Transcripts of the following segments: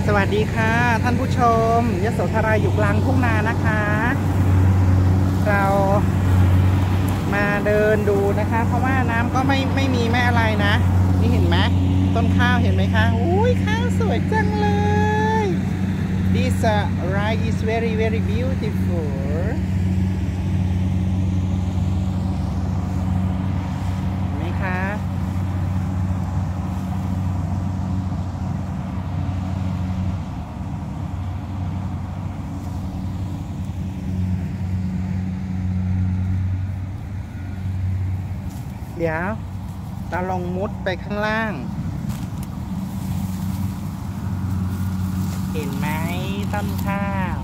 สวัสดีค่ะท่านผู้ชมยโสธราอยู่กลางทุ่งนานะคะ เรามาเดินดูนะคะ เพราะว่าน้ำก็ไม่มีไม่อะไรนะ นี่เห็นไหมต้นข้าวเห็นไหมคะอุ้ยข้าวสวยจังเลย This rice is very very beautiful เห็นไหมคะเดี๋ยวเราลองมุดไปข้างล่าง เห็นไหมต้นข้าว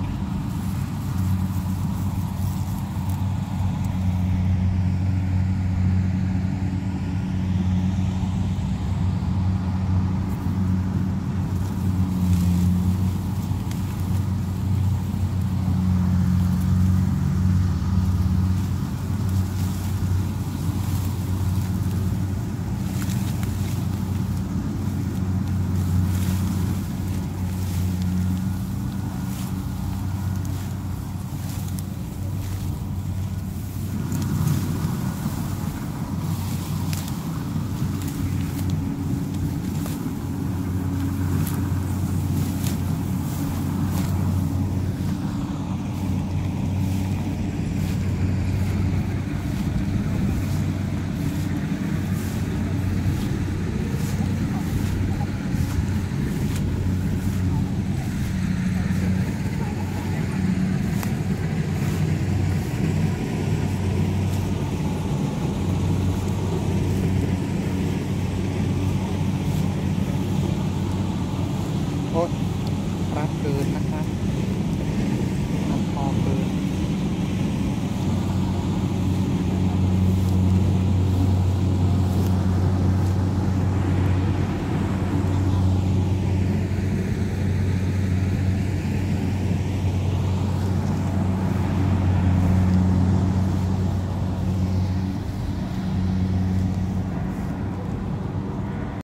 โอ๊ยรัดเกินนะคะรัดคอเกิน